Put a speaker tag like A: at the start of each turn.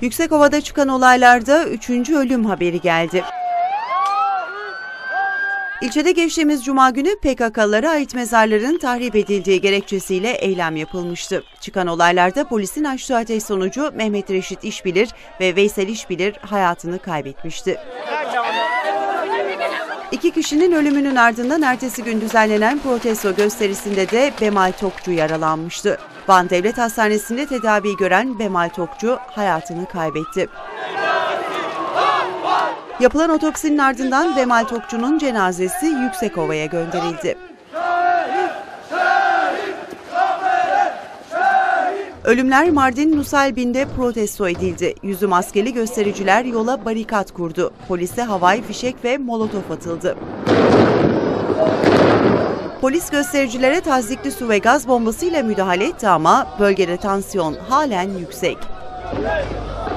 A: Yüksekova'da çıkan olaylarda 3. ölüm haberi geldi. İlçede geçtiğimiz Cuma günü PKK'lara ait mezarların tahrip edildiği gerekçesiyle eylem yapılmıştı. Çıkan olaylarda polisin açtığı ateş sonucu Mehmet Reşit İşbilir ve Veysel İşbilir hayatını kaybetmişti. İki kişinin ölümünün ardından ertesi gün düzenlenen protesto gösterisinde de Bemal Tokçu yaralanmıştı. Van Devlet Hastanesi'nde tedavi gören Bemal Tokçu hayatını kaybetti. Yapılan otopsinin ardından Bemal Tokçu'nun cenazesi Yüksekova'ya gönderildi. Ölümler Mardin Nusaybin'de protesto edildi. Yüzü maskeli göstericiler yola barikat kurdu. Polise havai fişek ve molotof atıldı. Polis göstericilere tazyikli su ve gaz bombasıyla müdahale etti ama bölgede tansiyon halen yüksek.